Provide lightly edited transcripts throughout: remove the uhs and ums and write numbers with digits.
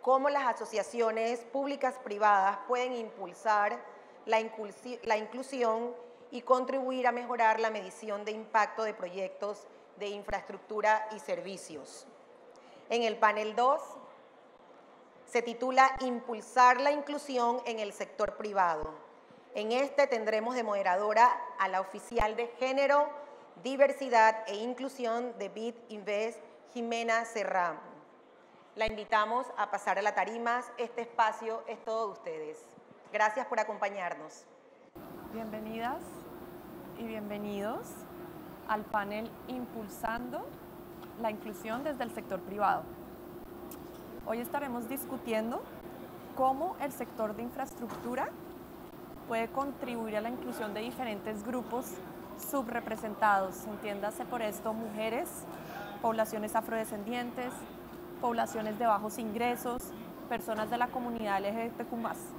cómo las asociaciones públicas privadas pueden impulsar la inclusión y contribuir a mejorar la medición de impacto de proyectos de infraestructura y servicios. En el panel 2 se titula Impulsar la inclusión en el sector privado. En este tendremos de moderadora a la oficial de Género, Diversidad e Inclusión de BID Invest, Jimena Serrán. La invitamos a pasar a la tarima. Este espacio es todo de ustedes. Gracias por acompañarnos. Bienvenidas y bienvenidos al panel Impulsando la inclusión desde el sector privado. Hoy estaremos discutiendo cómo el sector de infraestructura puede contribuir a la inclusión de diferentes grupos subrepresentados, entiéndase por esto mujeres, poblaciones afrodescendientes, poblaciones de bajos ingresos, personas de la comunidad LGBTQ+.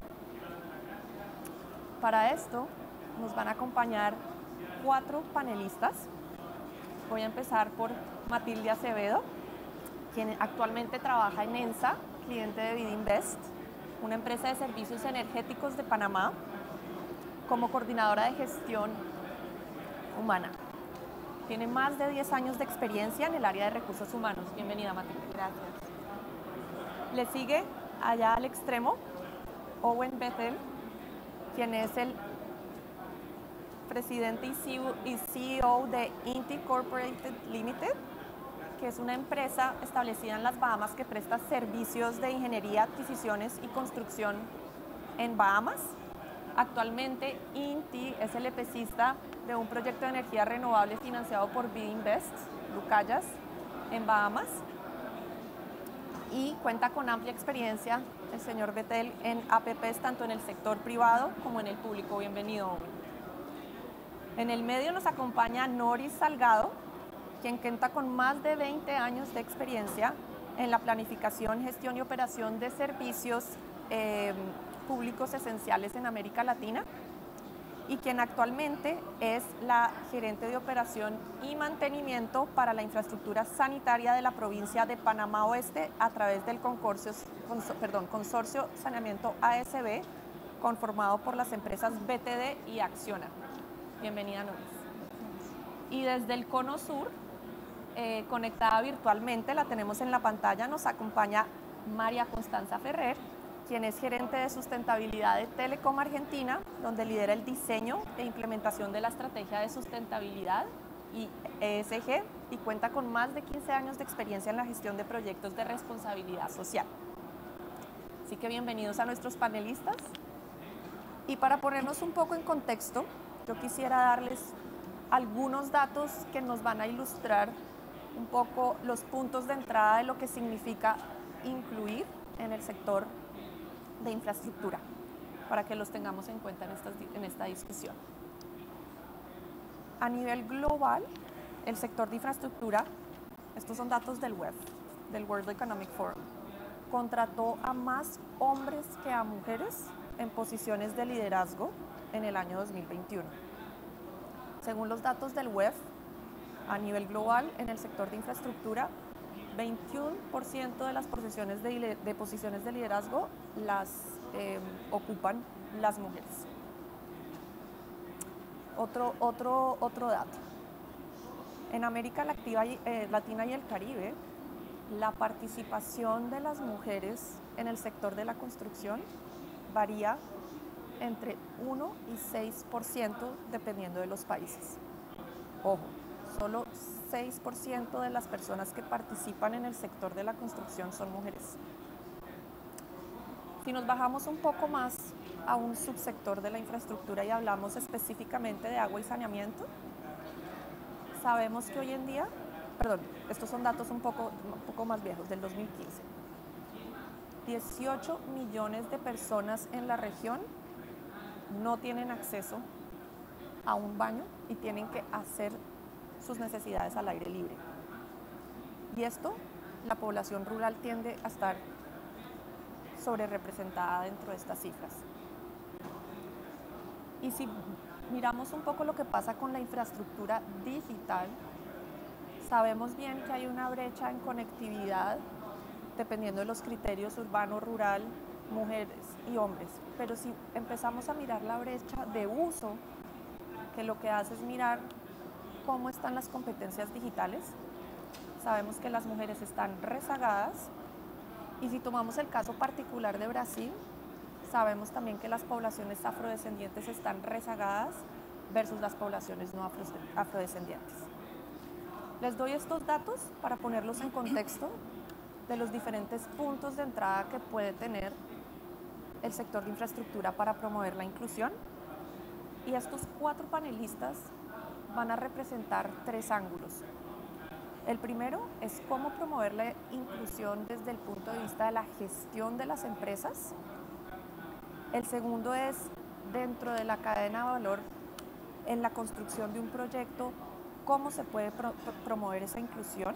Para esto nos van a acompañar 4 panelistas. Voy a empezar por Matilde Acevedo, quien actualmente trabaja en ENSA, cliente de BID Invest, una empresa de servicios energéticos de Panamá, como coordinadora de gestión humana. Tiene más de 10 años de experiencia en el área de recursos humanos. Bienvenida, Matilde. Gracias. Le sigue allá al extremo Owen Bethel, quien es el presidente y CEO de Inti Corporated Limited, que es una empresa establecida en las Bahamas que presta servicios de ingeniería, adquisiciones y construcción en Bahamas. Actualmente, Inti es el EPCista de un proyecto de energía renovable financiado por BID Invest, Lucayas, en Bahamas, y cuenta con amplia experiencia el señor Bethel en APPs, tanto en el sector privado como en el público. Bienvenido. En el medio nos acompaña Noris Salgado, quien cuenta con más de 20 años de experiencia en la planificación, gestión y operación de servicios públicos esenciales en América Latina, y quien actualmente es la gerente de operación y mantenimiento para la infraestructura sanitaria de la provincia de Panamá Oeste a través del Consorcio Saneamiento ASB, conformado por las empresas BTD y Acciona. Bienvenida, Noris. Y desde el Cono Sur, conectada virtualmente, la tenemos en la pantalla, nos acompaña María Constanza Ferrer, quien es gerente de sustentabilidad de Telecom Argentina, donde lidera el diseño e implementación de la estrategia de sustentabilidad y ESG, y cuenta con más de 15 años de experiencia en la gestión de proyectos de responsabilidad social. Así que bienvenidos a nuestros panelistas. Y para ponernos un poco en contexto, yo quisiera darles algunos datos que nos van a ilustrar un poco los puntos de entrada de lo que significa incluir en el sector de infraestructura, para que los tengamos en cuenta en esta discusión. A nivel global, el sector de infraestructura, estos son datos del WEF, del World Economic Forum, contrató a más hombres que a mujeres en posiciones de liderazgo en el año 2021. Según los datos del WEF, a nivel global, en el sector de infraestructura, 21% de las posiciones de liderazgo las ocupan las mujeres. Otro dato. En América Latina y el Caribe, la participación de las mujeres en el sector de la construcción varía entre 1 y 6% dependiendo de los países. Ojo, solo 6% de las personas que participan en el sector de la construcción son mujeres. Si nos bajamos un poco más a un subsector de la infraestructura y hablamos específicamente de agua y saneamiento, sabemos que hoy en día, estos son datos un poco más viejos, del 2015, 18 millones de personas en la región no tienen acceso a un baño y tienen que hacer sus necesidades al aire libre. Y esto, la población rural tiende a estar sobrerepresentada dentro de estas cifras. Y si miramos un poco lo que pasa con la infraestructura digital, sabemos bien que hay una brecha en conectividad dependiendo de los criterios urbano, rural, mujeres y hombres. Pero si empezamos a mirar la brecha de uso, que lo que hace es mirar cómo están las competencias digitales, sabemos que las mujeres están rezagadas, y si tomamos el caso particular de Brasil, sabemos también que las poblaciones afrodescendientes están rezagadas versus las poblaciones no afrodescendientes. Les doy estos datos para ponerlos en contexto de los diferentes puntos de entrada que puede tener el sector de infraestructura para promover la inclusión. Y estos 4 panelistas van a representar 3 ángulos. El primero es cómo promover la inclusión desde el punto de vista de la gestión de las empresas. El segundo es dentro de la cadena de valor, en la construcción de un proyecto, cómo se puede promover esa inclusión.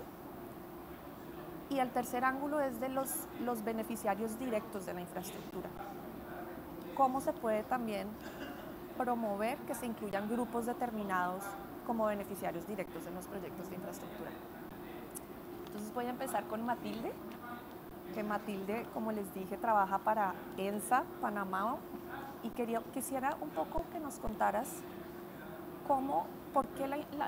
Y el tercer ángulo es de los beneficiarios directos de la infraestructura. Cómo se puede también promover que se incluyan grupos determinados como beneficiarios directos en los proyectos de infraestructura. Entonces voy a empezar con Matilde, que Matilde, como les dije, trabaja para ENSA, Panamá, y quisiera un poco que nos contaras por qué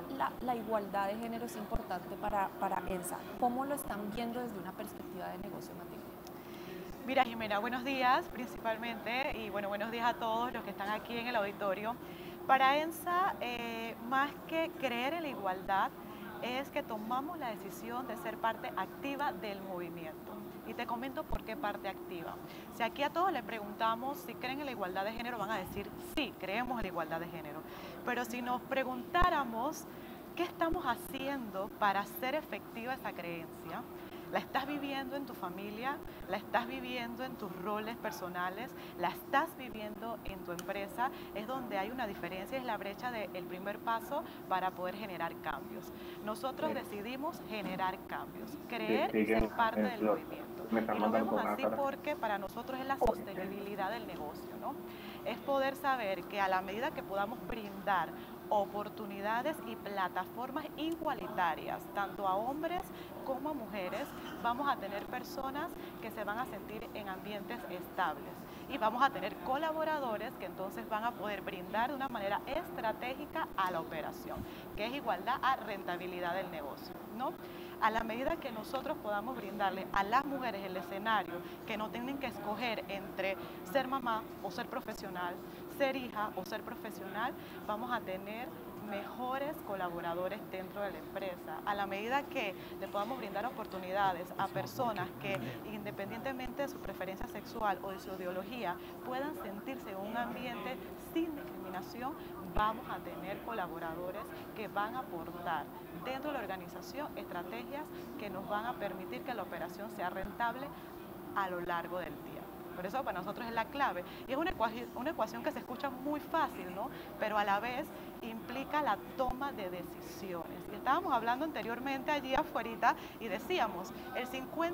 la igualdad de género es importante para ENSA. ¿Cómo lo están viendo desde una perspectiva de negocio, Matilde? Mira, Jimena, buenos días principalmente, y bueno, buenos días a todos los que están aquí en el auditorio. Para ENSA, más que creer en la igualdad, es que tomamos la decisión de ser parte activa del movimiento. Y te comento por qué parte activa. Si aquí a todos les preguntamos si creen en la igualdad de género, van a decir sí, creemos en la igualdad de género. Pero si nos preguntáramos qué estamos haciendo para hacer efectiva esa creencia, ¿la estás viviendo en tu familia? ¿La estás viviendo en tus roles personales? ¿La estás viviendo en tu empresa? Es donde hay una diferencia, es la brecha del primer paso para poder generar cambios. Nosotros decidimos generar cambios, creer y ser parte del movimiento. Y lo vemos así porque para nosotros es la sostenibilidad del negocio, ¿no? Es poder saber que a la medida que podamos brindar oportunidades y plataformas igualitarias, tanto a hombres como a mujeres, vamos a tener personas que se van a sentir en ambientes estables y vamos a tener colaboradores que entonces van a poder brindar de una manera estratégica a la operación, que es igualdad a rentabilidad del negocio, ¿no? A la medida que nosotros podamos brindarle a las mujeres el escenario, que no tienen que escoger entre ser mamá o ser profesional, ser hija o ser profesional, vamos a tener mejores colaboradores dentro de la empresa. A la medida que le podamos brindar oportunidades a personas que, independientemente de su preferencia sexual o de su ideología, puedan sentirse en un ambiente sin discriminación, vamos a tener colaboradores que van a aportar dentro de la organización estrategias que nos van a permitir que la operación sea rentable a lo largo del día. Por eso para nosotros es la clave. Y es una ecuación que se escucha muy fácil, ¿no? Pero a la vez implica la toma de decisiones. Y estábamos hablando anteriormente allí afuera y decíamos, el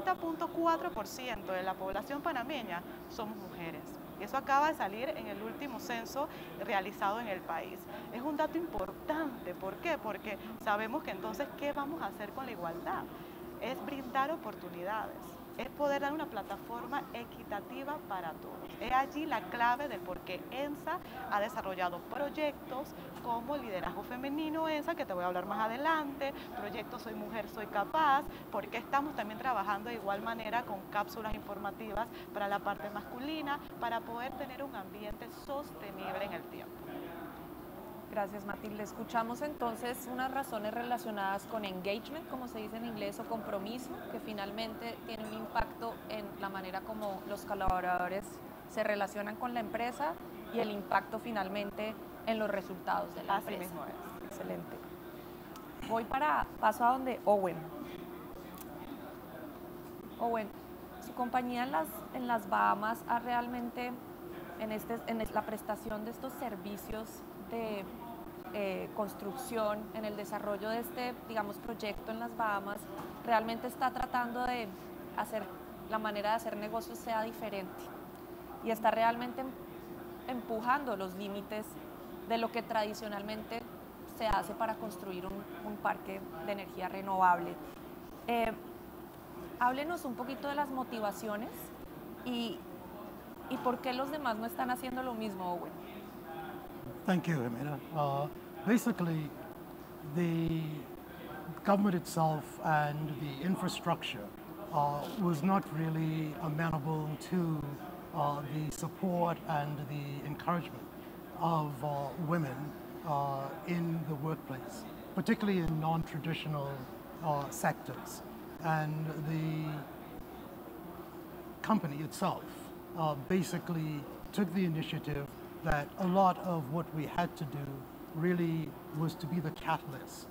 50.4% de la población panameña somos mujeres. Y eso acaba de salir en el último censo realizado en el país. Es un dato importante. ¿Por qué? Porque sabemos que entonces, ¿qué vamos a hacer con la igualdad? Es brindar oportunidades. Es poder dar una plataforma equitativa para todos. Es allí la clave del por qué ENSA ha desarrollado proyectos como Liderazgo Femenino ENSA, que te voy a hablar más adelante, proyecto Soy Mujer, Soy Capaz, porque estamos también trabajando de igual manera con cápsulas informativas para la parte masculina, para poder tener un ambiente sostenible en el tiempo. Gracias, Matilde. Escuchamos entonces unas razones relacionadas con engagement, como se dice en inglés, o compromiso, que finalmente tiene un impacto en la manera como los colaboradores se relacionan con la empresa y el impacto finalmente en los resultados de la empresa. Así mismo es. Excelente. Paso a donde Owen. Owen, su compañía en las Bahamas ha realmente, en la prestación de estos servicios de construcción, en el desarrollo de este, digamos, proyecto en las Bahamas, realmente está tratando de hacer la manera de hacer negocios sea diferente y está realmente empujando los límites de lo que tradicionalmente se hace para construir un parque de energía renovable. Háblenos un poquito de las motivaciones y, y por qué los demás no están haciendo lo mismo, Owen. Thank you, Amina. Basically, the government itself and the infrastructure was not really amenable to the support and the encouragement of women in the workplace, particularly in non-traditional sectors. And the company itself basically took the initiative that a lot of what we had to do really was to be the catalyst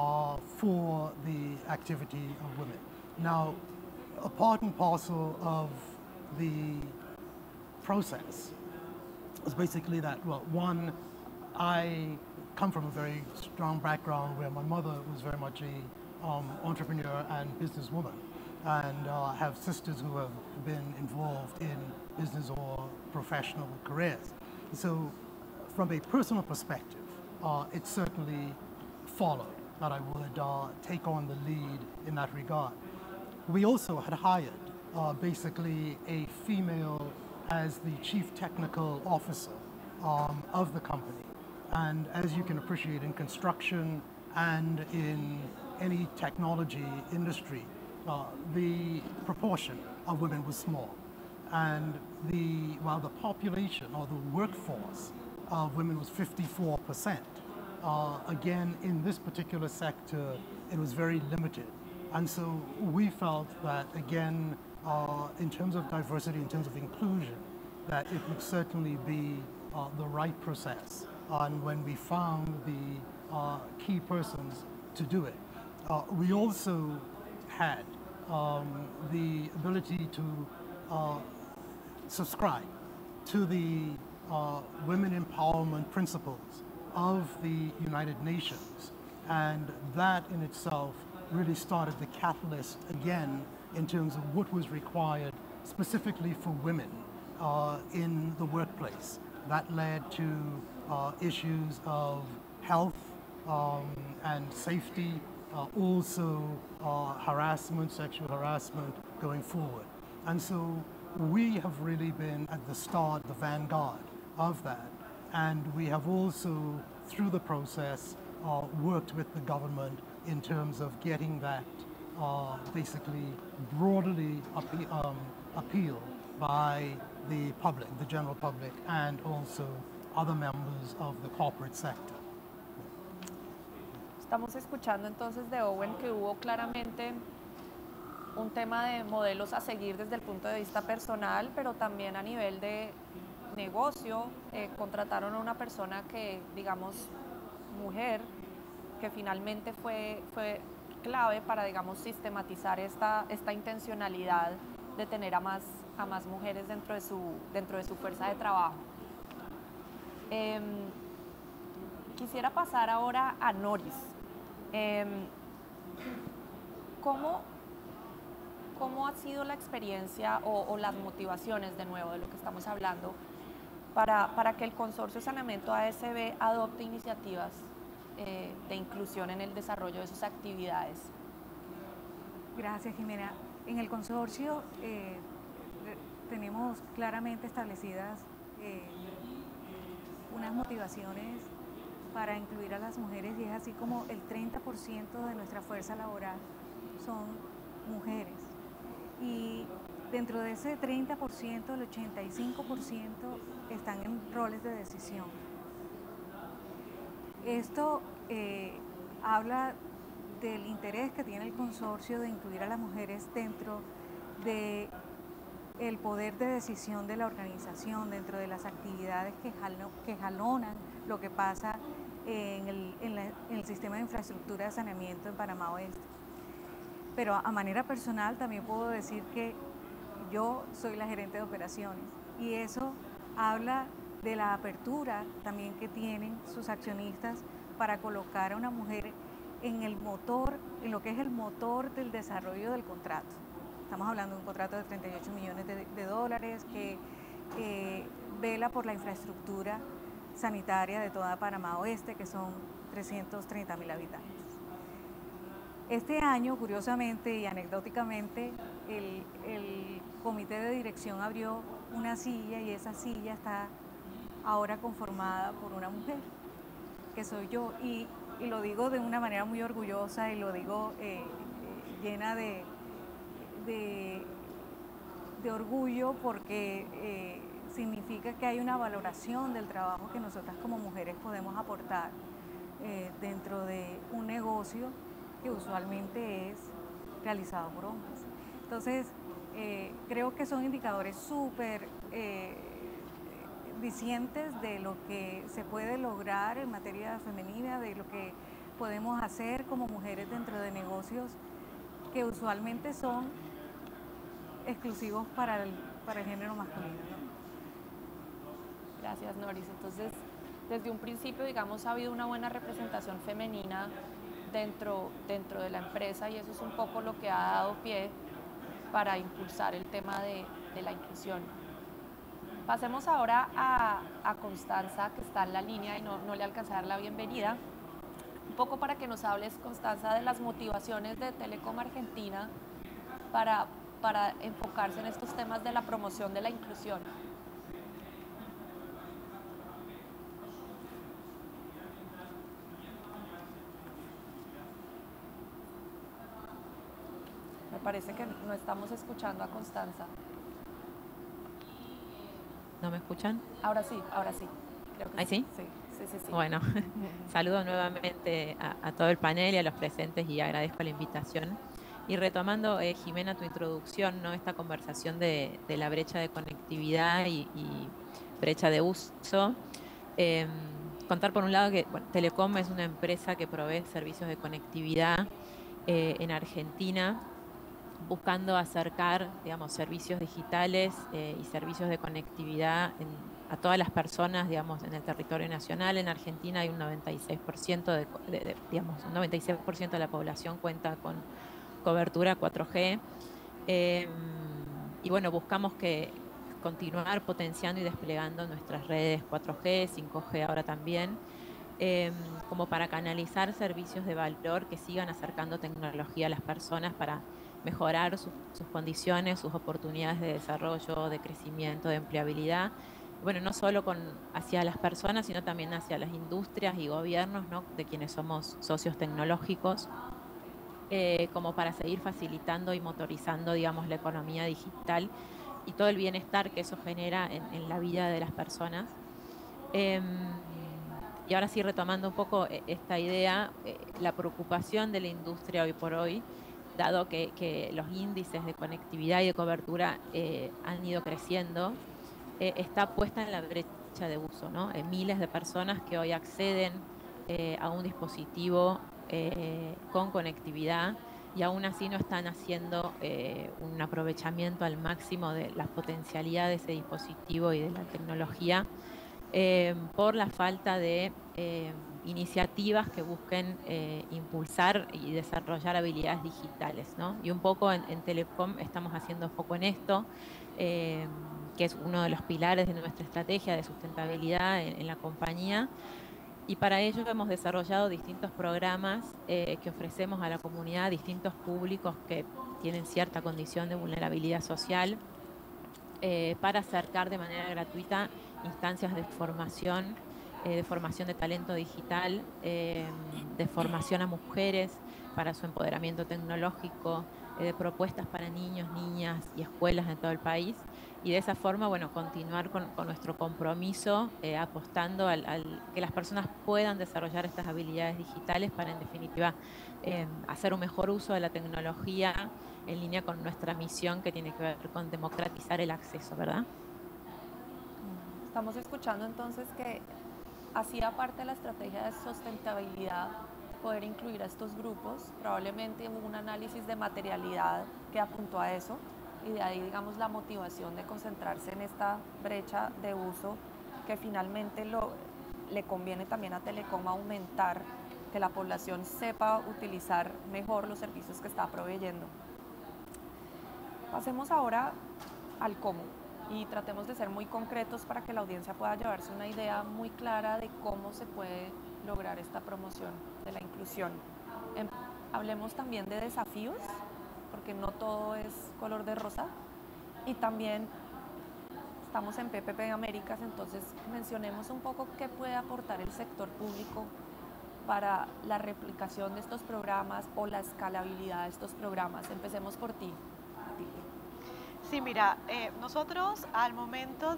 for the activity of women. Now, a part and parcel of the process was basically that, well, one, I come from a very strong background where my mother was very much a entrepreneur and businesswoman, and have sisters who have been involved in business or professional careers. So from a personal perspective, it certainly followed that I would take on the lead in that regard. We also had hired basically a female as the chief technical officer of the company. And as you can appreciate, in construction and in any technology industry, the proportion of women was small. And while the population or the workforce of women was 54%, again, in this particular sector, it was very limited. And so we felt that, again, in terms of diversity, in terms of inclusion, that it would certainly be the right process. And when we found the key persons to do it, we also had the ability to subscribe to the women empowerment principles of the United Nations. And that in itself really started the catalyst again in terms of what was required specifically for women in the workplace. That led to issues of health and safety, also harassment, sexual harassment going forward. And so we have really been at the start, the vanguard of that. And we have also, through the process, worked with the government in terms of getting that basically broadly appealed by the public, the general public, and also other members of the corporate sector. Estamos escuchando entonces de Owen que hubo claramente un tema de modelos a seguir desde el punto de vista personal, pero también a nivel de negocio. Contrataron a una persona que, digamos, mujer, que finalmente fue clave para, digamos, sistematizar esta intencionalidad de tener a más mujeres dentro de su fuerza de trabajo. Quisiera pasar ahora a Noris. ¿Cómo ha sido la experiencia o las motivaciones, de nuevo, de lo que estamos hablando, para que el Consorcio Saneamiento ASB adopte iniciativas de inclusión en el desarrollo de sus actividades? Gracias, Jimena. En el consorcio tenemos claramente establecidas unas motivaciones para incluir a las mujeres, y es así como el 30% de nuestra fuerza laboral son mujeres. Y dentro de ese 30%, el 85% están en roles de decisión. Esto habla del interés que tiene el consorcio de incluir a las mujeres dentro del poder de decisión de la organización, dentro de las actividades que jalonan lo que pasa en el sistema de infraestructura de saneamiento en Panamá Oeste. Pero a manera personal también puedo decir que yo soy la gerente de operaciones, y eso habla de la apertura también que tienen sus accionistas para colocar a una mujer en el motor, en lo que es el motor del desarrollo del contrato. Estamos hablando de un contrato de 38 millones de dólares que vela por la infraestructura sanitaria de toda Panamá Oeste, que son 330.000 habitantes. Este año, curiosamente y anecdóticamente, el comité de dirección abrió una silla y esa silla está ahora conformada por una mujer, que soy yo, y lo digo de una manera muy orgullosa y lo digo llena de orgullo porque significa que hay una valoración del trabajo que nosotras como mujeres podemos aportar dentro de un negocio que usualmente es realizado por hombres. Entonces, creo que son indicadores súper dicientes de lo que se puede lograr en materia femenina, de lo que podemos hacer como mujeres dentro de negocios que usualmente son exclusivos para el género masculino, ¿no? Gracias, Noris. Entonces, desde un principio, digamos, ha habido una buena representación femenina dentro de la empresa y eso es un poco lo que ha dado pie para impulsar el tema de la inclusión. Pasemos ahora a Constanza, que está en la línea y no le alcancé a dar la bienvenida. Un poco para que nos hables, Constanza, de las motivaciones de Telecom Argentina para enfocarse en estos temas de la promoción de la inclusión. Me parece que no estamos escuchando a Constanza. ¿No me escuchan? Ahora sí, creo que ¿Ahí sí? Sí. Bueno, saludo nuevamente a todo el panel y a los presentes y agradezco la invitación. Y retomando, Jimena, tu introducción, ¿no? Esta conversación de la brecha de conectividad y brecha de uso. Contar por un lado que Telecom es una empresa que provee servicios de conectividad en Argentina, buscando acercar, digamos, servicios digitales y servicios de conectividad a todas las personas, digamos, en el territorio nacional. En Argentina hay un 96% digamos, un 96% de la población cuenta con cobertura 4G. Y bueno, buscamos continuar potenciando y desplegando nuestras redes 4G, 5G ahora también, como para canalizar servicios de valor que sigan acercando tecnología a las personas para mejorar sus condiciones, sus oportunidades de desarrollo, de crecimiento, de empleabilidad. Bueno, no solo hacia las personas, sino también hacia las industrias y gobiernos, ¿no? De quienes somos socios tecnológicos, como para seguir facilitando y motorizando, digamos, la economía digital y todo el bienestar que eso genera en la vida de las personas. Y ahora sí, retomando un poco esta idea, la preocupación de la industria hoy por hoy, dado que los índices de conectividad y de cobertura han ido creciendo, está puesta en la brecha de uso, ¿no? Miles de personas que hoy acceden a un dispositivo con conectividad y aún así no están haciendo un aprovechamiento al máximo de las potencialidades de ese dispositivo y de la tecnología, por la falta de iniciativas que busquen impulsar y desarrollar habilidades digitales, ¿no? Y un poco en Telecom estamos haciendo foco en esto, que es uno de los pilares de nuestra estrategia de sustentabilidad en la compañía. Y para ello hemos desarrollado distintos programas que ofrecemos a la comunidad, distintos públicos que tienen cierta condición de vulnerabilidad social, para acercar de manera gratuita instancias de formación de talento digital, de formación a mujeres para su empoderamiento tecnológico, de propuestas para niños, niñas y escuelas en todo el país. Y de esa forma, bueno, continuar con nuestro compromiso, apostando que las personas puedan desarrollar estas habilidades digitales para, en definitiva, hacer un mejor uso de la tecnología en línea con nuestra misión que tiene que ver con democratizar el acceso, ¿verdad? Estamos escuchando entonces que hacía parte de la estrategia de sustentabilidad poder incluir a estos grupos. Probablemente hubo un análisis de materialidad que apuntó a eso y de ahí, digamos, la motivación de concentrarse en esta brecha de uso que finalmente le conviene también a Telecom aumentar, que la población sepa utilizar mejor los servicios que está proveyendo. Pasemos ahora al cómo y tratemos de ser muy concretos para que la audiencia pueda llevarse una idea muy clara de cómo se puede lograr esta promoción de la inclusión. Hablemos también de desafíos, porque no todo es color de rosa. Y también estamos en PPP Américas, entonces mencionemos un poco qué puede aportar el sector público para la replicación de estos programas o la escalabilidad de estos programas. Empecemos por ti, Tilde. Sí, mira, nosotros al momento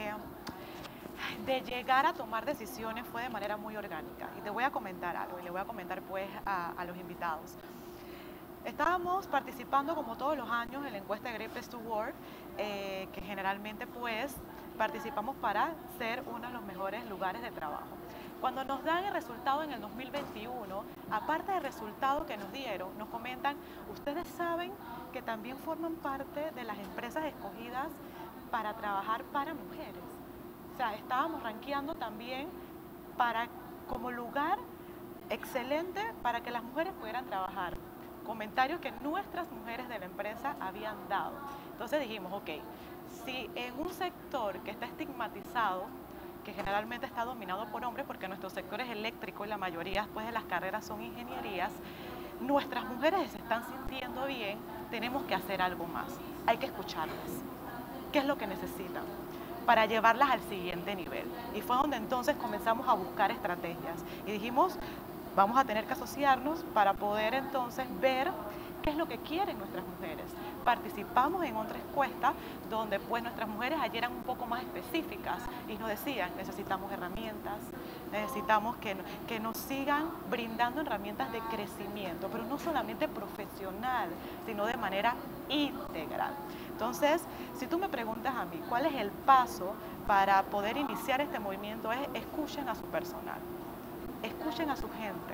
de llegar a tomar decisiones fue de manera muy orgánica. Y te voy a comentar algo, y le voy a comentar pues a los invitados. Estábamos participando como todos los años en la encuesta de Great Place to Work, que generalmente pues participamos para ser uno de los mejores lugares de trabajo. Cuando nos dan el resultado en el 2021, aparte del resultado que nos dieron, nos comentan, ustedes saben que también forman parte de las empresas escogidas para trabajar para mujeres. O sea, estábamos rankeando también como lugar excelente para que las mujeres pudieran trabajar. Comentarios que nuestras mujeres de la empresa habían dado. Entonces dijimos, ok, si en un sector que está estigmatizado, que generalmente está dominado por hombres, porque nuestro sector es eléctrico y la mayoría pues, de las carreras son ingenierías, nuestras mujeres se están sintiendo bien, tenemos que hacer algo más. Hay que escucharlas. ¿Qué es lo que necesitan? Para llevarlas al siguiente nivel. Y fue donde entonces comenzamos a buscar estrategias. Y dijimos, vamos a tener que asociarnos para poder entonces ver qué es lo que quieren nuestras mujeres. Participamos en otra encuesta donde pues nuestras mujeres allí eran un poco más específicas y nos decían, necesitamos herramientas, necesitamos que nos sigan brindando herramientas de crecimiento, pero no solamente profesional, sino de manera integral. Entonces, si tú me preguntas a mí, ¿cuál es el paso para poder iniciar este movimiento? Es escuchen a su personal, escuchen a su gente.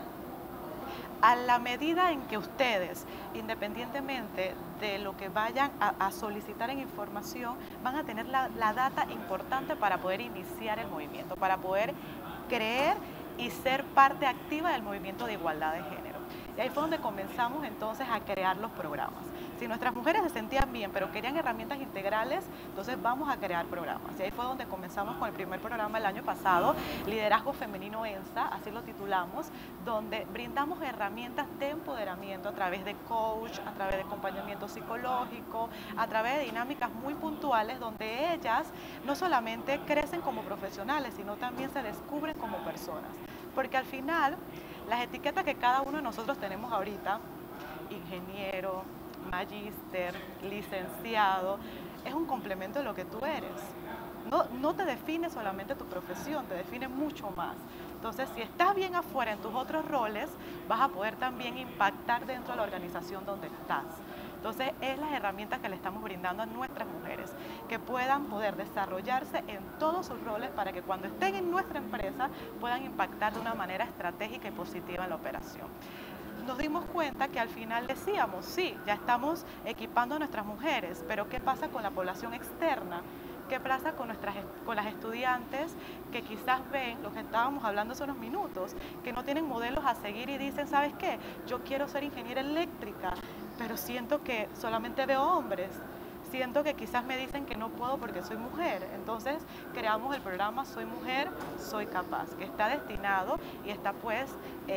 A la medida en que ustedes, independientemente de lo que vayan a solicitar en información, van a tener la data importante para poder iniciar el movimiento, para poder creer y ser parte activa del movimiento de igualdad de género. Y ahí fue donde comenzamos entonces a crear los programas. Si nuestras mujeres se sentían bien, pero querían herramientas integrales, entonces vamos a crear programas. Y ahí fue donde comenzamos con el primer programa el año pasado, Liderazgo Femenino ENSA, así lo titulamos, donde brindamos herramientas de empoderamiento a través de coach, a través de acompañamiento psicológico, a través de dinámicas muy puntuales, donde ellas no solamente crecen como profesionales, sino también se descubren como personas. Porque al final, las etiquetas que cada uno de nosotros tenemos ahorita, ingeniero, magíster, licenciado, es un complemento de lo que tú eres. No te define solamente tu profesión, te define mucho más. Entonces, si estás bien afuera en tus otros roles, vas a poder también impactar dentro de la organización donde estás. Entonces, es las herramientas que le estamos brindando a nuestras mujeres, que puedan poder desarrollarse en todos sus roles para que cuando estén en nuestra empresa puedan impactar de una manera estratégica y positiva en la operación. Nos dimos cuenta que al final decíamos, sí, ya estamos equipando a nuestras mujeres, pero ¿qué pasa con la población externa? ¿Qué pasa con las estudiantes que quizás ven, lo que estábamos hablando hace unos minutos, que no tienen modelos a seguir y dicen, ¿sabes qué? Yo quiero ser ingeniera eléctrica, pero siento que solamente veo hombres. Siento que quizás me dicen que no puedo porque soy mujer. Entonces creamos el programa Soy Mujer, Soy Capaz, que está destinado y está pues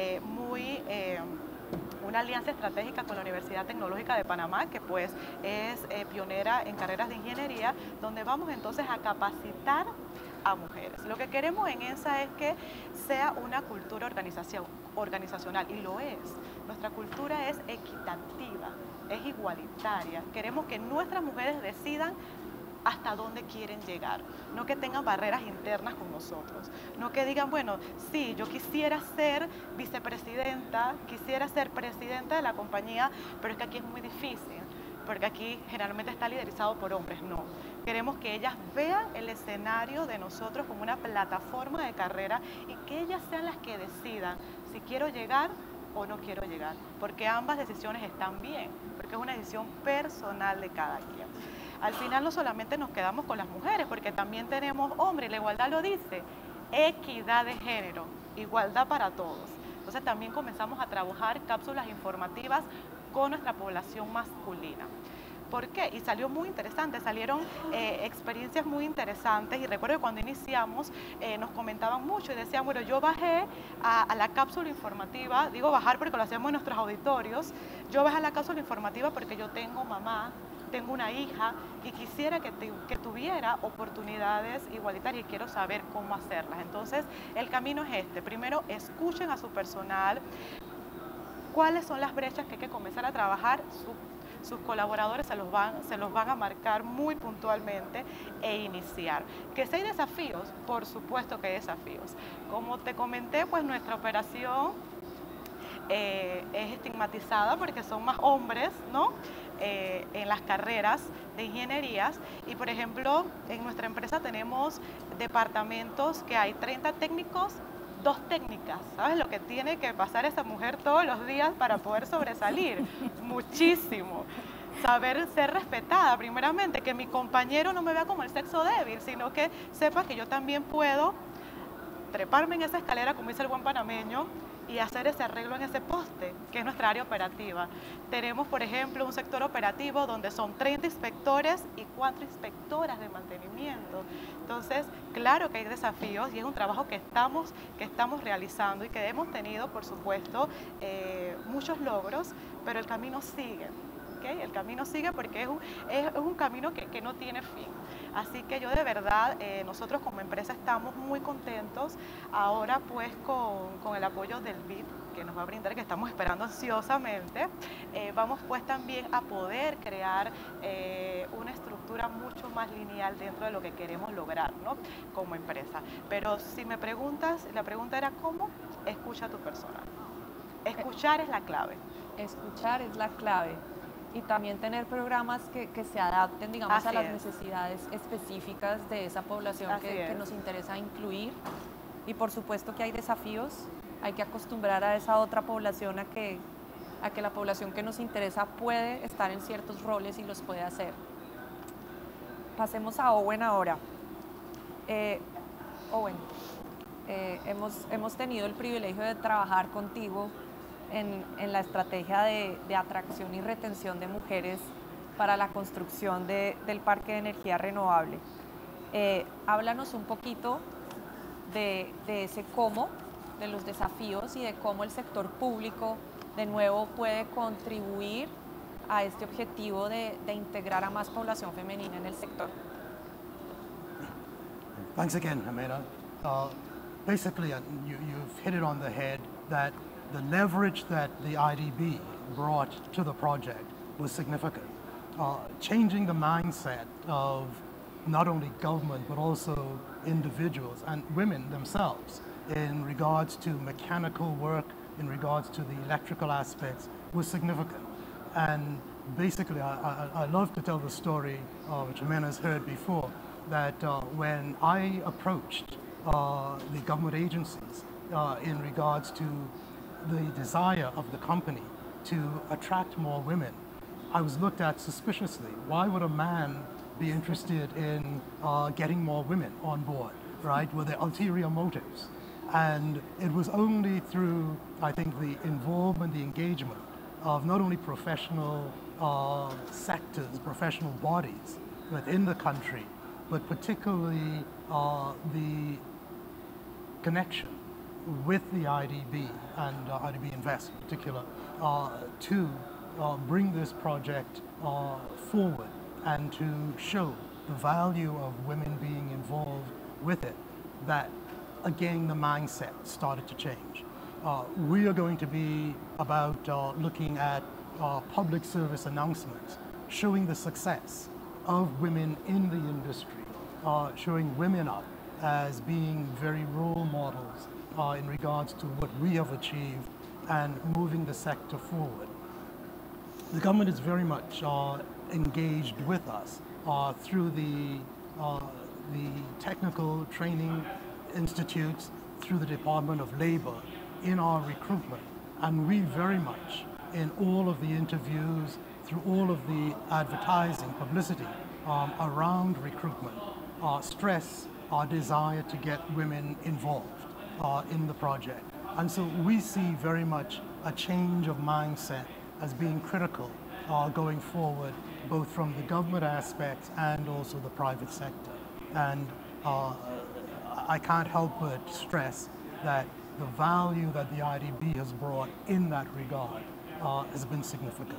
una alianza estratégica con la Universidad Tecnológica de Panamá, que pues es pionera en carreras de ingeniería, donde vamos entonces a capacitar a mujeres. Lo que queremos en ENSA es que sea una cultura organizacional, y lo es. Nuestra cultura es equitativa, es igualitaria. Queremos que nuestras mujeres decidan hasta dónde quieren llegar, no que tengan barreras internas con nosotros, no que digan, bueno, sí, yo quisiera ser vicepresidenta, quisiera ser presidenta de la compañía, pero es que aquí es muy difícil, porque aquí generalmente está liderizado por hombres. No, queremos que ellas vean el escenario de nosotros como una plataforma de carrera y que ellas sean las que decidan si quiero llegar o no quiero llegar, porque ambas decisiones están bien, porque es una decisión personal de cada quien. Al final no solamente nos quedamos con las mujeres, porque también tenemos hombres, la igualdad lo dice, equidad de género, igualdad para todos. Entonces también comenzamos a trabajar cápsulas informativas con nuestra población masculina. ¿Por qué? Y salió muy interesante, salieron experiencias muy interesantes y recuerdo que cuando iniciamos nos comentaban mucho y decían, bueno, yo bajé a la cápsula informativa, digo bajar porque lo hacemos en nuestros auditorios, yo bajé a la cápsula informativa porque yo tengo mamá, tengo una hija y quisiera que tuviera oportunidades igualitarias y quiero saber cómo hacerlas. Entonces, el camino es este. Primero, escuchen a su personal, cuáles son las brechas que hay que comenzar a trabajar. Sus colaboradores se los van a marcar muy puntualmente e iniciar. ¿Que si hay desafíos? Por supuesto que hay desafíos. Como te comenté, pues nuestra operación es estigmatizada porque son más hombres, ¿no? En las carreras de ingenierías y, por ejemplo, en nuestra empresa tenemos departamentos que hay 30 técnicos, 2 técnicas. ¿Sabes lo que tiene que pasar esa mujer todos los días para poder sobresalir? Muchísimo. Saber ser respetada, primeramente, que mi compañero no me vea como el sexo débil, sino que sepa que yo también puedo treparme en esa escalera, como dice el buen panameño, y hacer ese arreglo en ese poste, que es nuestra área operativa. Tenemos, por ejemplo, un sector operativo donde son 30 inspectores y 4 inspectoras de mantenimiento. Entonces, claro que hay desafíos y es un trabajo que estamos realizando y que hemos tenido, por supuesto, muchos logros, pero el camino sigue. ¿Okay? El camino sigue porque es un camino que no tiene fin. Así que yo de verdad, nosotros como empresa estamos muy contentos ahora pues con el apoyo del BID que nos va a brindar, que estamos esperando ansiosamente. Vamos pues también a poder crear una estructura mucho más lineal dentro de lo que queremos lograr, ¿no? Como empresa. Pero si me preguntas, la pregunta era ¿cómo? Escucha a tu personal. Escuchar es la clave. Escuchar es la clave. Y también tener programas que se adapten, digamos, a las necesidades específicas de esa población que nos interesa incluir. Y por supuesto que hay desafíos, hay que acostumbrar a esa otra población a que la población que nos interesa puede estar en ciertos roles y los puede hacer. Pasemos a Owen ahora. Owen, hemos tenido el privilegio de trabajar contigo en la estrategia de atracción y retención de mujeres para la construcción del parque de energía renovable. Háblanos un poquito de ese cómo, de los desafíos y de cómo el sector público de nuevo puede contribuir a este objetivo de integrar a más población femenina en el sector. Thanks again, Jimena. Basically, you've hit it on the head that the leverage that the IDB brought to the project was significant. Changing the mindset of not only government, but also individuals and women themselves in regards to mechanical work, in regards to the electrical aspects, was significant. And basically, I love to tell the story, which Jimena's heard before, that when I approached the government agencies in regards to the desire of the company to attract more women, I was looked at suspiciously. Why would a man be interested in getting more women on board, right? Were there ulterior motives? And it was only through, I think, the involvement, the engagement of not only professional sectors, professional bodies within the country, but particularly the connection with the IDB and IDB Invest in particular to bring this project forward and to show the value of women being involved with it, that again the mindset started to change. We are going to be about looking at public service announcements, showing the success of women in the industry, showing women up as being very role models in regards to what we have achieved and moving the sector forward. The government is very much engaged with us through the technical training institutes, through the Department of Labor in our recruitment. And we very much, in all of the interviews, through all of the advertising, publicity around recruitment, stress our desire to get women involved in the project. And so we see very much a change of mindset as being critical going forward both from the government aspect and also the private sector. And I can't help but stress that the value that the IDB has brought in that regard has been significant.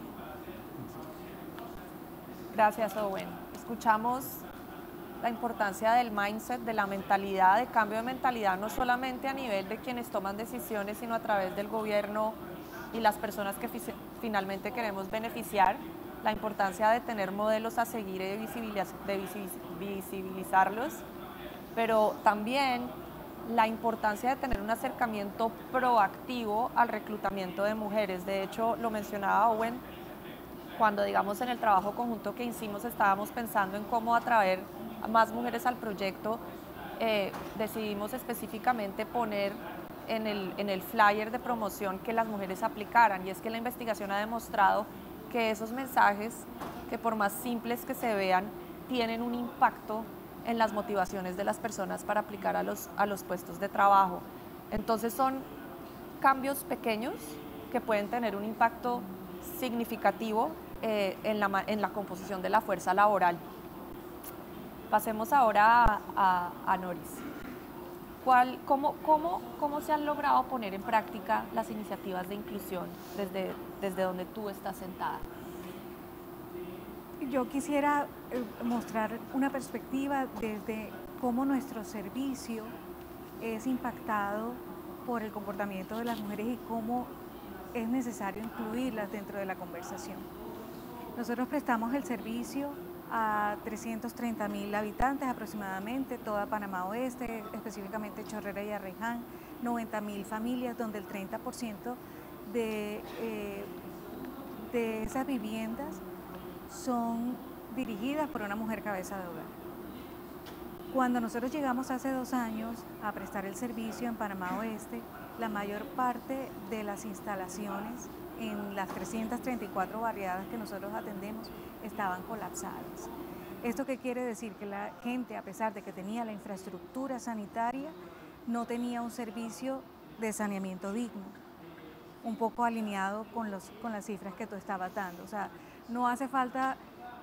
Gracias, Owen. Escuchamos la importancia del mindset, de la mentalidad, de cambio de mentalidad, no solamente a nivel de quienes toman decisiones, sino a través del gobierno y las personas que finalmente queremos beneficiar, la importancia de tener modelos a seguir y de visibilizarlos, pero también la importancia de tener un acercamiento proactivo al reclutamiento de mujeres. De hecho, lo mencionaba Owen, cuando digamos en el trabajo conjunto que hicimos estábamos pensando en cómo atraer a más mujeres al proyecto, decidimos específicamente poner en el flyer de promoción que las mujeres aplicaran, y es que la investigación ha demostrado que esos mensajes, que por más simples que se vean, tienen un impacto en las motivaciones de las personas para aplicar a los puestos de trabajo. Entonces son cambios pequeños que pueden tener un impacto significativo en la composición de la fuerza laboral. Pasemos ahora a Noris. ¿Cómo se han logrado poner en práctica las iniciativas de inclusión desde donde tú estás sentada? Yo quisiera mostrar una perspectiva desde cómo nuestro servicio es impactado por el comportamiento de las mujeres y cómo es necesario incluirlas dentro de la conversación. Nosotros prestamos el servicio a 330.000 habitantes aproximadamente, toda Panamá Oeste, específicamente Chorrera y Arraiján, 90.000 familias, donde el 30% de esas viviendas son dirigidas por una mujer cabeza de hogar. Cuando nosotros llegamos hace 2 años a prestar el servicio en Panamá Oeste, la mayor parte de las instalaciones en las 334 barriadas que nosotros atendemos estaban colapsadas. ¿Esto qué quiere decir? Que la gente, a pesar de que tenía la infraestructura sanitaria, no tenía un servicio de saneamiento digno, un poco alineado con las cifras que tú estabas dando. O sea, no hace falta,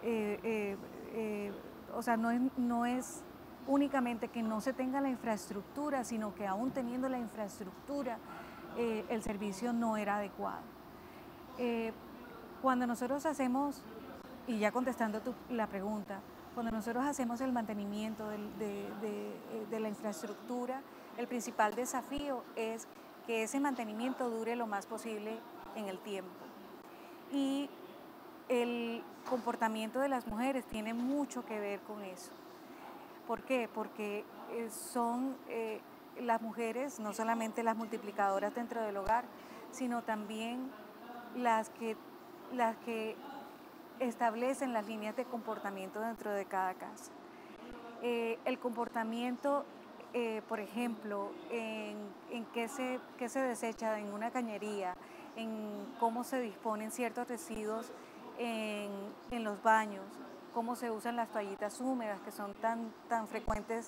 no es únicamente que no se tenga la infraestructura, sino que aún teniendo la infraestructura, el servicio no era adecuado. Cuando nosotros hacemos, y ya contestando la pregunta, cuando nosotros hacemos el mantenimiento de la infraestructura, el principal desafío es que ese mantenimiento dure lo más posible en el tiempo. Y el comportamiento de las mujeres tiene mucho que ver con eso. ¿Por qué? Porque son las mujeres, no solamente las multiplicadoras dentro del hogar, sino también las que establecen las líneas de comportamiento dentro de cada casa. El comportamiento, por ejemplo, en qué se desecha en una cañería, en cómo se disponen ciertos residuos en los baños, cómo se usan las toallitas húmedas que son tan frecuentes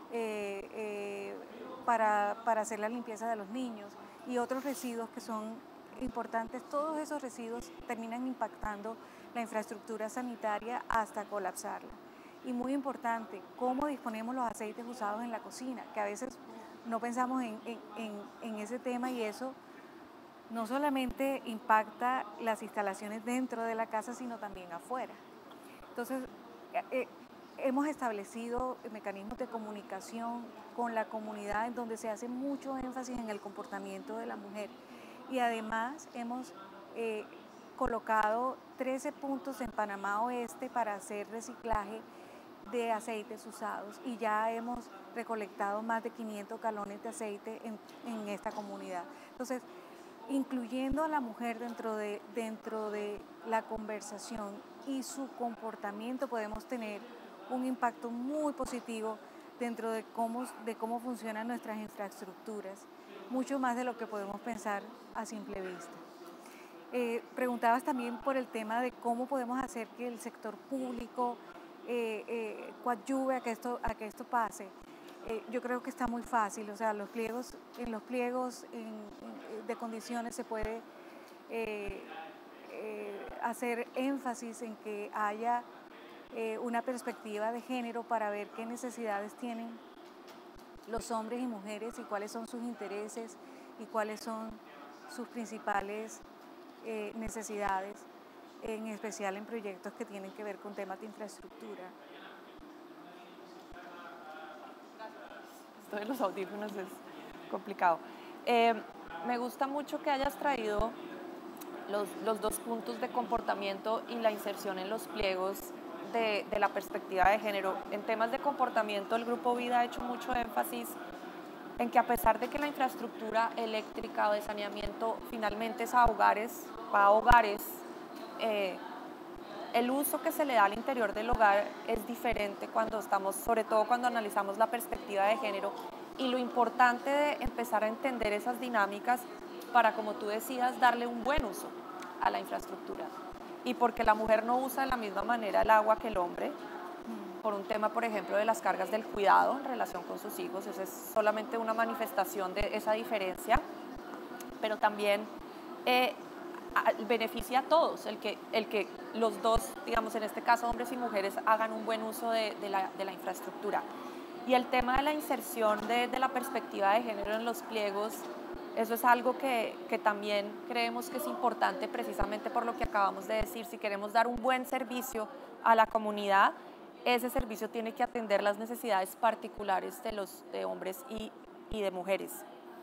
para hacer la limpieza de los niños, y otros residuos que son importantes. Todos esos residuos terminan impactando la infraestructura sanitaria hasta colapsarla. Y muy importante, cómo disponemos los aceites usados en la cocina, que a veces no pensamos en ese tema, y eso no solamente impacta las instalaciones dentro de la casa, sino también afuera. Entonces, hemos establecido mecanismos de comunicación con la comunidad en donde se hace mucho énfasis en el comportamiento de la mujer, y además hemos colocado 13 puntos en Panamá Oeste para hacer reciclaje de aceites usados, y ya hemos recolectado más de 500 galones de aceite en esta comunidad. Entonces, incluyendo a la mujer dentro de la conversación y su comportamiento, podemos tener un impacto muy positivo dentro de cómo funcionan nuestras infraestructuras, mucho más de lo que podemos pensar a simple vista. Preguntabas también por el tema de cómo podemos hacer que el sector público coadyuve a que esto pase. Yo creo que está muy fácil, o sea, en los pliegos de condiciones se puede hacer énfasis en que haya una perspectiva de género para ver qué necesidades tienen los hombres y mujeres y cuáles son sus intereses y cuáles son sus principales necesidades, en especial en proyectos que tienen que ver con temas de infraestructura. Esto de los audífonos es complicado. Me gusta mucho que hayas traído los dos puntos de comportamiento y la inserción en los pliegos de la perspectiva de género. En temas de comportamiento, el Grupo Vida ha hecho mucho énfasis en que a pesar de que la infraestructura eléctrica o de saneamiento finalmente es va a hogares, el uso que se le da al interior del hogar es diferente sobre todo cuando analizamos la perspectiva de género, y lo importante de empezar a entender esas dinámicas para, como tú decías, darle un buen uso a la infraestructura. Y porque la mujer no usa de la misma manera el agua que el hombre, por un tema, por ejemplo, de las cargas del cuidado en relación con sus hijos. Eso es solamente una manifestación de esa diferencia, pero también beneficia a todos, el que los dos, digamos, en este caso hombres y mujeres, hagan un buen uso de la infraestructura. Y el tema de la inserción de la perspectiva de género en los pliegos, eso es algo que también creemos que es importante, precisamente por lo que acabamos de decir. Si queremos dar un buen servicio a la comunidad, ese servicio tiene que atender las necesidades particulares de hombres y de mujeres.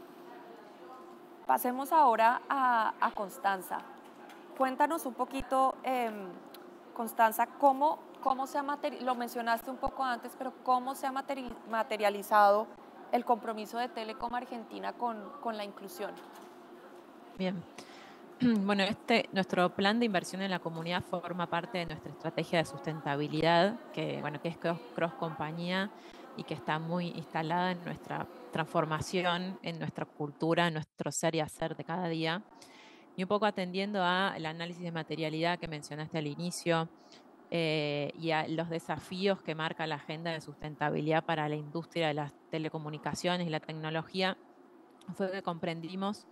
Pasemos ahora a Constanza. Cuéntanos un poquito, Constanza, cómo se ha lo mencionaste un poco antes, pero cómo se ha materializado el compromiso de Telecom Argentina con la inclusión. Bien. Bueno, nuestro plan de inversión en la comunidad forma parte de nuestra estrategia de sustentabilidad, que es cross compañía y que está muy instalada en nuestra transformación, en nuestra cultura, en nuestro ser y hacer de cada día. Y un poco atendiendo al análisis de materialidad que mencionaste al inicio, y a los desafíos que marca la agenda de sustentabilidad para la industria de las telecomunicaciones y la tecnología, fue que comprendimos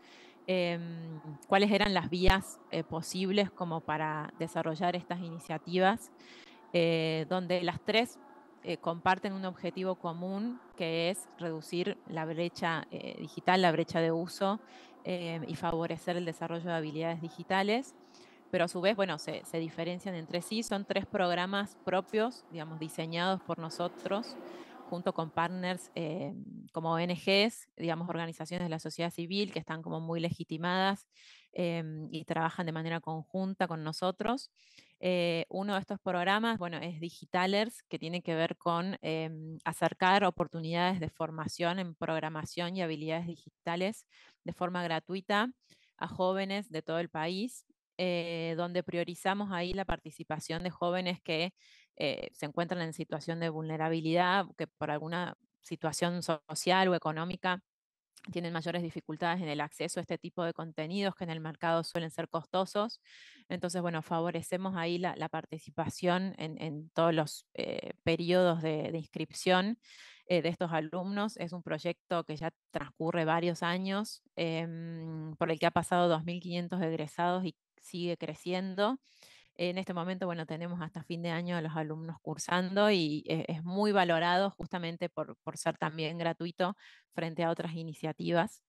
cuáles eran las vías posibles como para desarrollar estas iniciativas, donde las tres comparten un objetivo común, que es reducir la brecha digital, la brecha de uso, y favorecer el desarrollo de habilidades digitales. Pero a su vez, se diferencian entre sí. Son tres programas propios, digamos, diseñados por nosotros, junto con partners como ONGs, digamos, organizaciones de la sociedad civil que están como muy legitimadas y trabajan de manera conjunta con nosotros. Uno de estos programas, es Digitalers, que tiene que ver con acercar oportunidades de formación en programación y habilidades digitales de forma gratuita a jóvenes de todo el país, donde priorizamos ahí la participación de jóvenes que se encuentran en situación de vulnerabilidad, que por alguna situación social o económica tienen mayores dificultades en el acceso a este tipo de contenidos que en el mercado suelen ser costosos. Entonces, favorecemos ahí la participación en todos los periodos de inscripción de estos alumnos. Es un proyecto que ya transcurre varios años, por el que ha pasado 2.500 egresados y sigue creciendo. En este momento, tenemos hasta fin de año a los alumnos cursando y es muy valorado justamente por ser también gratuito frente a otras iniciativas.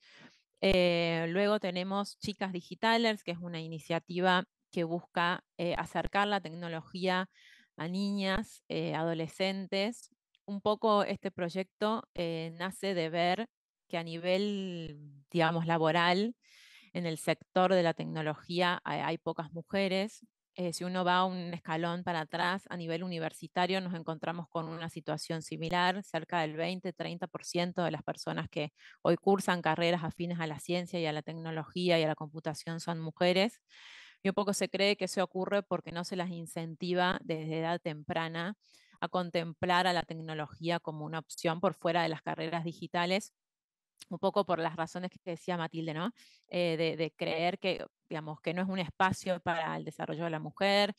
Luego tenemos Chicas Digitalers, que es una iniciativa que busca acercar la tecnología a niñas, adolescentes. Un poco este proyecto nace de ver que a nivel, digamos, laboral, en el sector de la tecnología hay pocas mujeres. Si uno va un escalón para atrás, a nivel universitario nos encontramos con una situación similar. Cerca del 20-30% de las personas que hoy cursan carreras afines a la ciencia y a la tecnología y a la computación son mujeres. Y un poco se cree que eso ocurre porque no se las incentiva desde edad temprana a contemplar a la tecnología como una opción por fuera de las carreras digitales, un poco por las razones que decía Matilde, ¿no? De creer que, digamos, que no es un espacio para el desarrollo de la mujer,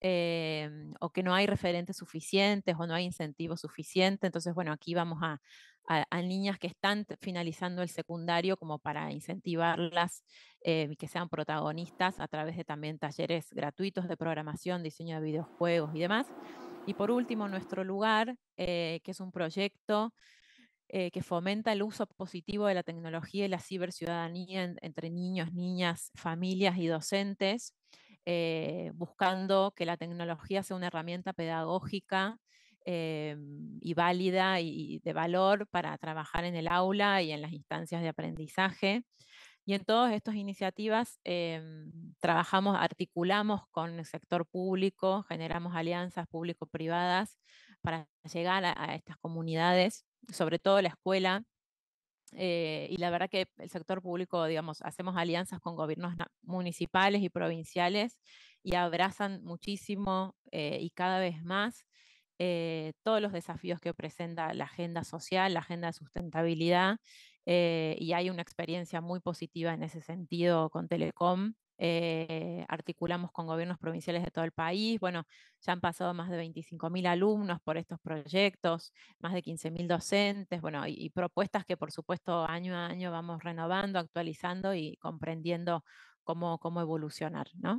o que no hay referentes suficientes o no hay incentivos suficientes. Entonces, bueno, aquí vamos a niñas que están finalizando el secundario como para incentivarlas que sean protagonistas a través de también talleres gratuitos de programación, diseño de videojuegos y demás. Y por último, nuestro lugar, que es un proyecto que fomenta el uso positivo de la tecnología y la ciberciudadanía entre niños, niñas, familias y docentes, buscando que la tecnología sea una herramienta pedagógica y válida y de valor para trabajar en el aula y en las instancias de aprendizaje. Y en todas estas iniciativas trabajamos, articulamos con el sector público, generamos alianzas público-privadas para llegar a estas comunidades, sobre todo la escuela. Y la verdad que el sector público, digamos, hacemos alianzas con gobiernos municipales y provinciales y abrazan muchísimo y cada vez más todos los desafíos que presenta la agenda social, la agenda de sustentabilidad, y hay una experiencia muy positiva en ese sentido con Telecom. Articulamos con gobiernos provinciales de todo el país. Bueno, ya han pasado más de 25.000 alumnos por estos proyectos, más de 15.000 docentes, bueno, y propuestas que por supuesto año a año vamos renovando, actualizando y comprendiendo cómo evolucionar, ¿no?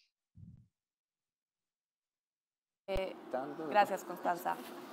Gracias, Constanza.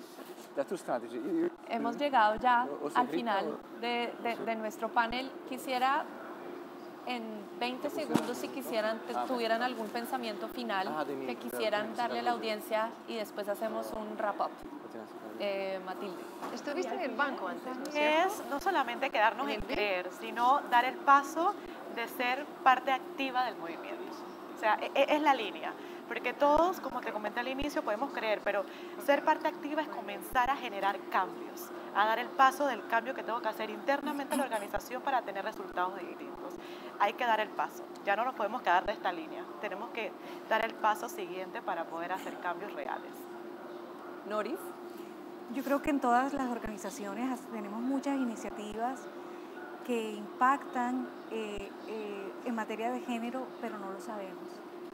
Hemos llegado ya al final de nuestro panel. Quisiera en 20 segundos, si tuvieran algún pensamiento final que quisieran darle a la audiencia y después hacemos un wrap-up. Matilde. Estuviste en el banco antes, ¿no es cierto? Es no solamente quedarnos en creer, sino dar el paso de ser parte activa del movimiento. O sea, es la línea. Porque todos, como te comenté al inicio, podemos creer, pero ser parte activa es comenzar a generar cambios, a dar el paso del cambio que tengo que hacer internamente en la organización para tener resultados distintos. Hay que dar el paso, ya no nos podemos quedar de esta línea, tenemos que dar el paso siguiente para poder hacer cambios reales. Noris. Yo creo que en todas las organizaciones tenemos muchas iniciativas que impactan en materia de género, pero no lo sabemos.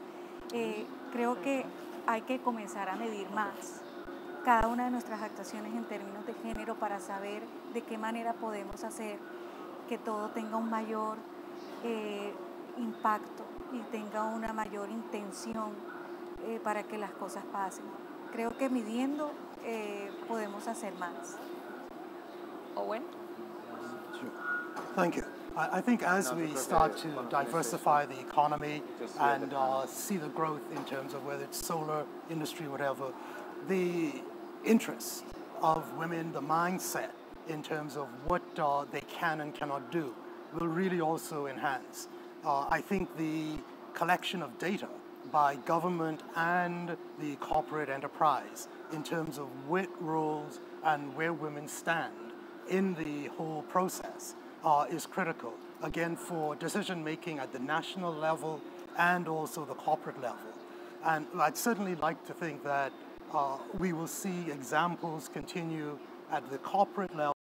Creo que hay que comenzar a medir más cada una de nuestras actuaciones en términos de género para saber de qué manera podemos hacer que todo tenga un mayor impacto y tenga una mayor intención para que las cosas pasen. Creo que midiendo podemos hacer más. Owen. Thank you. I think as we start to diversify the economy and see the growth in terms of whether it's solar industry, whatever, the interest of women, the mindset in terms of what they can and cannot do will really also enhance. I think the collection of data by government and the corporate enterprise in terms of what roles and where women stand in the whole process is critical, again, for decision-making at the national level and also the corporate level. And I'd certainly like to think that we will see examples continue at the corporate level